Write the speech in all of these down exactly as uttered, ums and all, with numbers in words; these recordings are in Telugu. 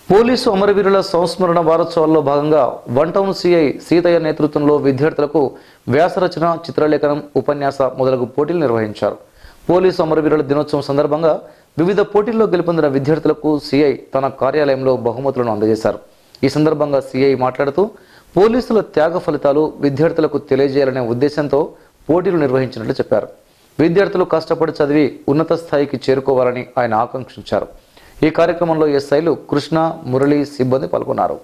పోలీసు అమరవీరుల సంస్మరణ వారోత్సవాల్లో భాగంగా వన్ టౌన్ సిఐ సీతయ్య నేతృత్వంలో విద్యార్థులకు వ్యాసరచన, చిత్రలేఖనం, ఉపన్యాస మొదలగు పోటీలు నిర్వహించారు. పోలీసు అమరవీరుల దినోత్సవం సందర్భంగా వివిధ పోటీల్లో గెలుపొందిన విద్యార్థులకు సిఐ తన కార్యాలయంలో బహుమతులను అందజేశారు. ఈ సందర్భంగా సిఐ మాట్లాడుతూ పోలీసుల త్యాగ ఫలితాలు విద్యార్థులకు తెలియజేయాలనే ఉద్దేశంతో పోటీలు నిర్వహించినట్లు చెప్పారు. విద్యార్థులు కష్టపడి చదివి ఉన్నత స్థాయికి చేరుకోవాలని ఆయన ఆకాంక్షించారు. ఈ కార్యక్రమంలో ఎస్ఐలు కృష్ణ, మురళి సిబ్బంది పాల్గొన్నారు.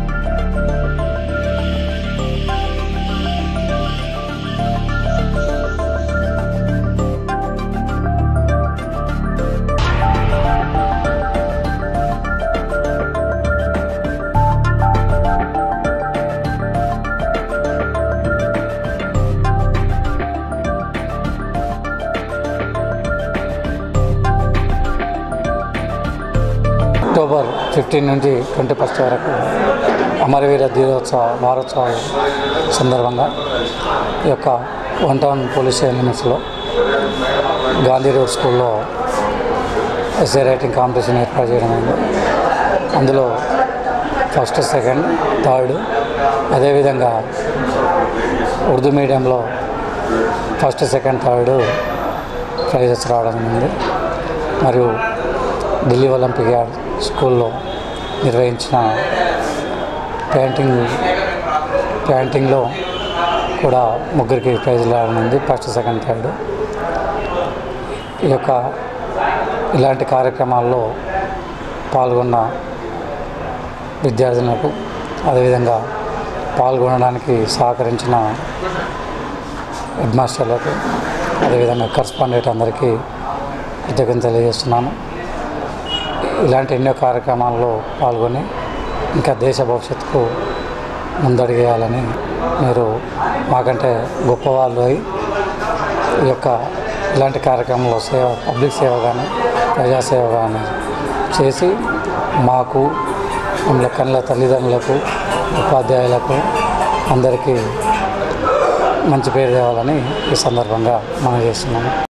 అక్టోబర్ ఫిఫ్టీన్ నుంచి ట్వంటీ ఫస్ట్ వరకు అమరవీర దినోత్సవ వారోత్సవాల సందర్భంగా ఈ యొక్క వన్ టౌన్ పోలీస్ లిమిట్స్లో గాంధీ రోడ్ స్కూల్లో ఎస్ఏ రైటింగ్ కాంపిటీషన్ ఏర్పాటు చేయడం అయింది. అందులో ఫస్ట్, సెకండ్, థర్డ్, అదేవిధంగా ఉర్దూ మీడియంలో ఫస్ట్, సెకండ్, థర్డ్ ప్రైజెస్ రావడం ఉంది. మరియు ఢిల్లీ ఒలింపిక్ యార్డ్ స్కూల్లో నిర్వహించిన పెయింటింగ్ పెయింటింగ్లో కూడా ముగ్గురికి ప్రైజులు రావడం ఉంది, ఫస్ట్, సెకండ్, థర్డ్. ఈ యొక్క ఇలాంటి కార్యక్రమాల్లో పాల్గొన్న విద్యార్థులకు, అదేవిధంగా పాల్గొనడానికి సహకరించిన హెడ్ మాస్టర్లకు, అదేవిధంగా కరస్పాండెంట్ అందరికీ కృతజ్ఞతలు తెలియజేస్తున్నాను. ఇలాంటి ఎన్నో కార్యక్రమాల్లో పాల్గొని ఇంకా దేశ భవిష్యత్తుకు ముందడిగేయాలని, మీరు మాకంటే గొప్పవాళ్ళు అయి ఈ యొక్క ఇలాంటి కార్యక్రమంలో సేవ, పబ్లిక్ సేవ కానీ ప్రజాసేవ కానీ చేసి మాకు, మమ్మల్ని కన్న తల్లిదండ్రులకు, ఉపాధ్యాయులకు అందరికీ మంచి పేరు తేవాలని ఈ సందర్భంగా మనం చేస్తున్నాము.